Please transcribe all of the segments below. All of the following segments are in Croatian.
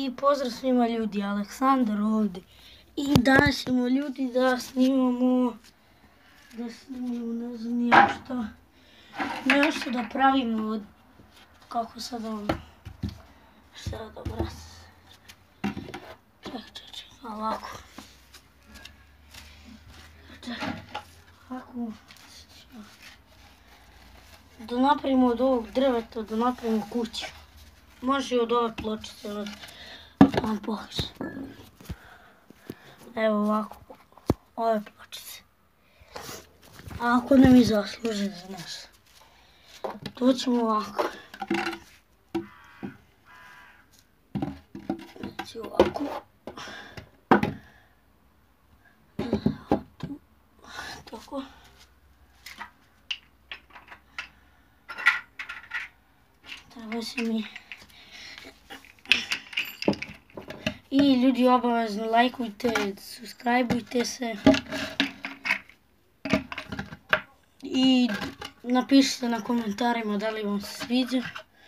I pozdrav svima ljudi, Aleksandar ovdje. I danas ćemo ljudi da snimamo, ne znam nijem šta, nešto da pravimo od, kako sad ono, šta dobro, čekaj, ovako. Ovako, da napravimo od ovog drveta, da napravimo kuću. Može i od ove pločice, vam pokažem. Evo ovako, ove pločice. A ako nam i zasluže za nas. To ćemo ovako. Znači ovako. Tu, tako. Treba se mi... I ljudi obavezno lajkujte, subscribeujte se. I napišite na komentarima da li vam se sviđa.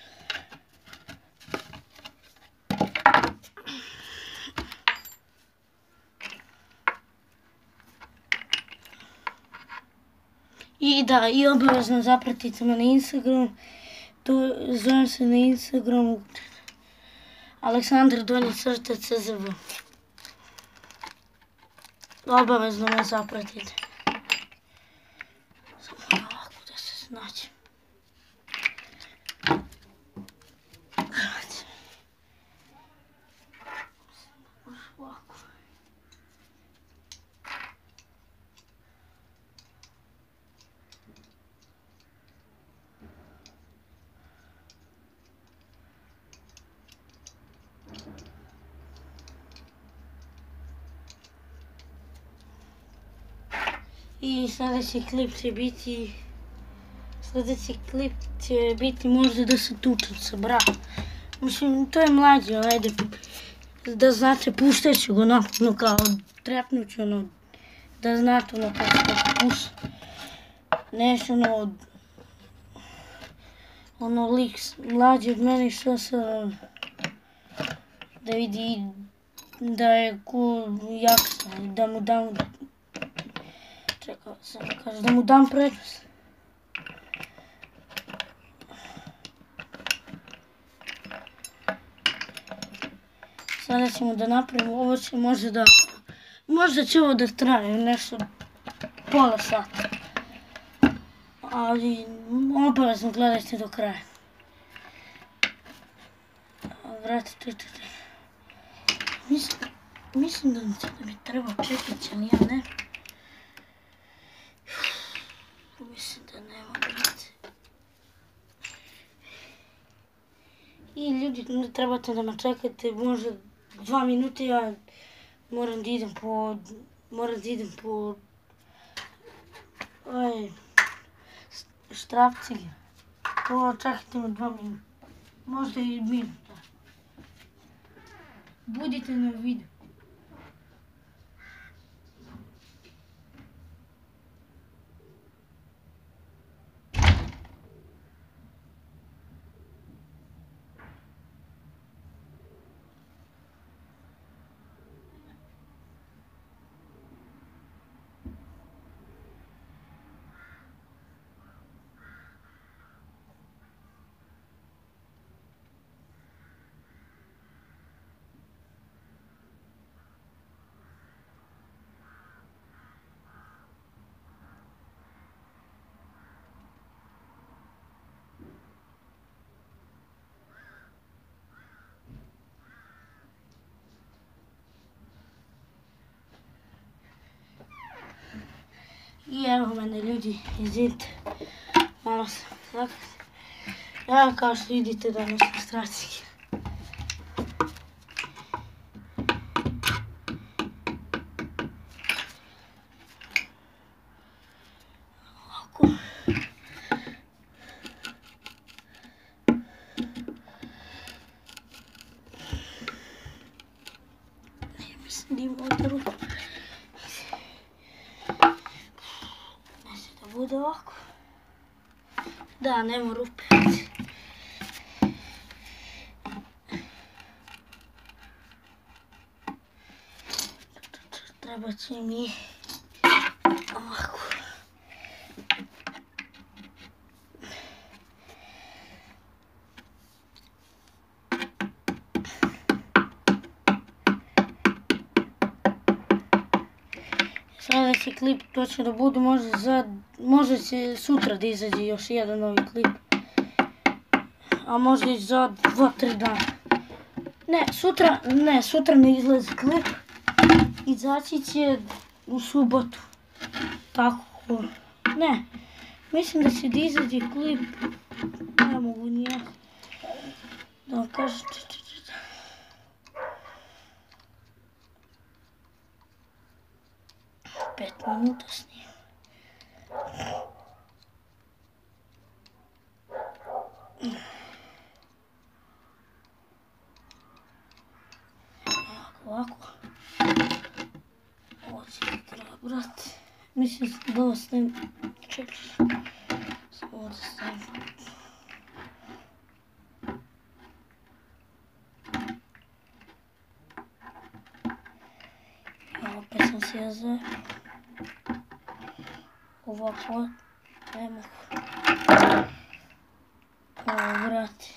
I da, i obavezno zapratite me na Instagram. To zovem se na Instagramu Aleksandar_CZV. Obavezno me zapratite. Samo ovako da se snađem. Ovako. I sljedeći klip će biti možda da se tučem sa bratom. Mislim, to je mlađi, ali ajde, da znate, puštat ću ga onako, kao trepnut ću ono, da znate ono kako se puša. Nešto ono lik mlađi od mene što se, da vidi da je ko jak sam, da mu dam, čekao sam da kažem, da mu dam prednost. Sada ćemo da napravimo, ovo će možda će ovo da traje nešto pola sata. Ali obavezno gledajte do kraja. Vratite. Mislim da mi treba čekati, ali ja ne. Mislim da nema brate. I ljudi, ne trebate da me čekate možda 2 minute, ja moram da idem po štrafcige. To čekajte me 2 minuta, možda i minuta. Budite na vidu. I evo mene ljudi, izvinite, malo sam zakat. Ja kao što vidite danas sam straciki. Ovako. Mislim da ima ovdje ruku. Bude ovako. Da, nema rupe. treba će mi ovako. Sada će klip točno da bude, može će sutra da izađe još jedan novi klip. A možda i za 2-3 dana. Sutra ne izlazi klip. Izaći će u subotu. Tako, ne. Mislim da će da izađe klip. Ne mogu nije. Da vam kažem. 5 minuta snimam. Ovako. Ovo će treba brati. Mislim da ovo snimam. Čekaj. Ovo da stavim. Opet sam se jazao. Ovako. Ne mogu. Ovo vrati.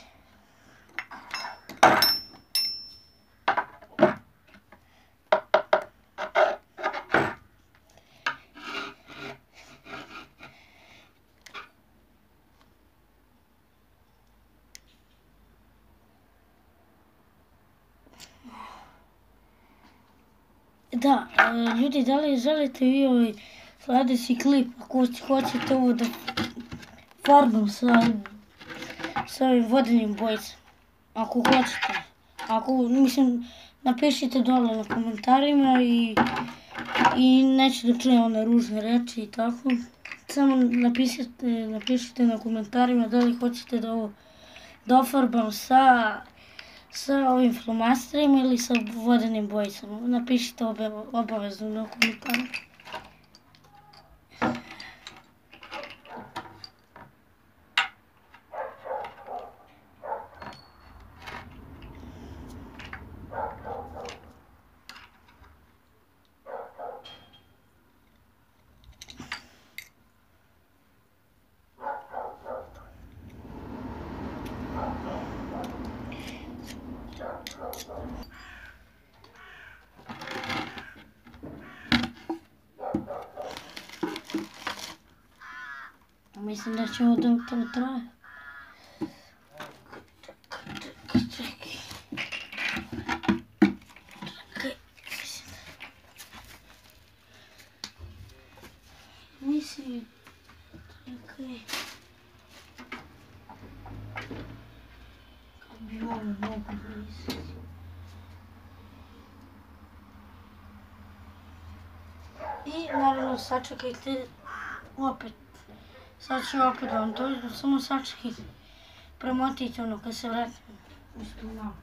Da, ljudi, da li želite vi ovaj sljedeći klip, ako hoćete ovo da farbam sa ovim vodenim bojicama, ako hoćete, mislim, napišite dole na komentarima i neću da čujem one ružne reči i tako, samo napišite na komentarima da li hoćete da ovo dofarbam sa ovim flomasterima ili sa vodenim bojicama. Napišite obavezno na komentarima. Mislim da će ovo da traje. Čekaj. Mislim. Čekaj. Kad bi ovo mogu brisati. I naravno sačekajte opet. Sad ću opet vam to, samo sačekajte. Premotite ono kad se vratim. Mislim malo.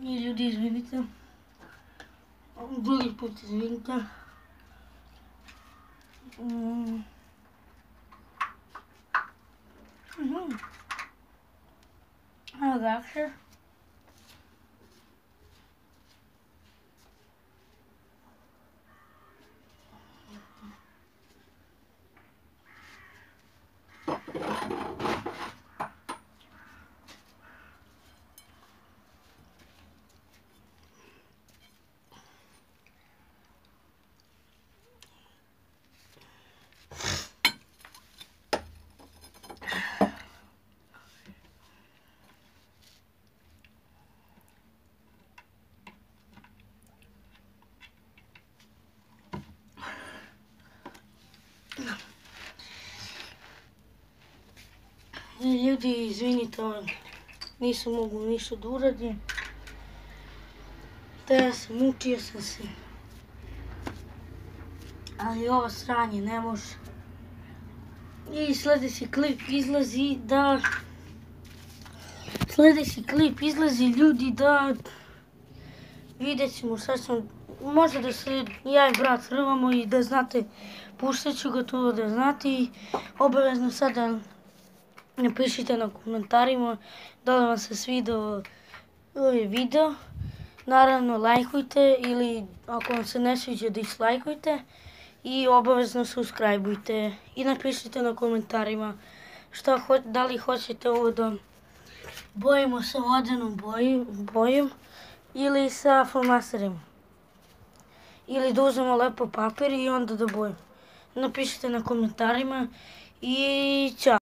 I ljudi, izvinite. Drugi put izvinite. Evo dakle. Ljudi, izvinite, nisam mogu ništa da uradim. Te sam, mučio sam se. Ali ovo sranje ne može. I sljedeći klip izlazi da... ljudi da... Vidjet ćemo šta sam... Možda da se ja i brat rvamo i da znate, puštat ću ga to da znate i obavezno sada napišite na komentarima da li vam se svidao ovaj video. Naravno lajkujte ili ako vam se ne sviđa dislajkujte i obavezno subscribeujte i napišite na komentarima da li hoćete ovo da bojimo sa vodenom bojom ili sa flomasterima. Ili da uzmemo lepo papir i onda da bojimo. Napišite na komentarima i ćao.